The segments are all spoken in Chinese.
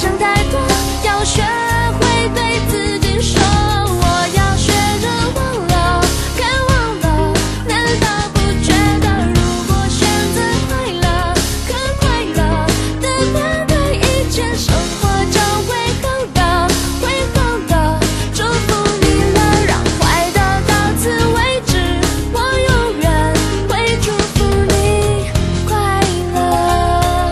想太多，要学会对自己说，我要学着忘了，该忘了。难道不觉得，如果选择快乐，更快乐的面对一切，生活就会好的，会好的。祝福你了，让坏的到此为止，我永远会祝福你快乐。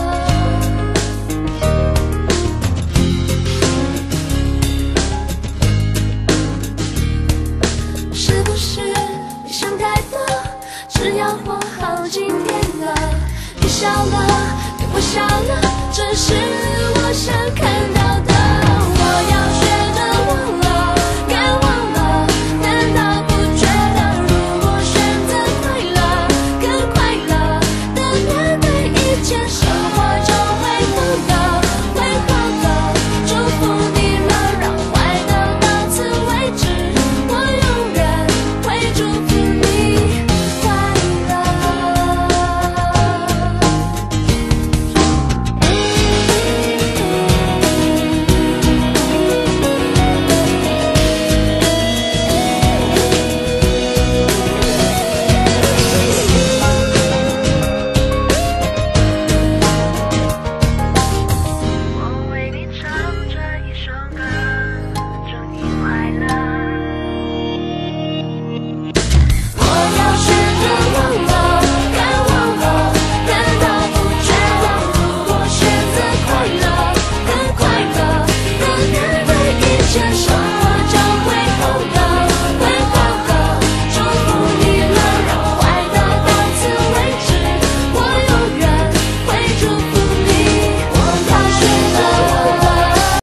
是不是你想太多？只要活好今天了。别笑了，对我笑了，这是我想看到的。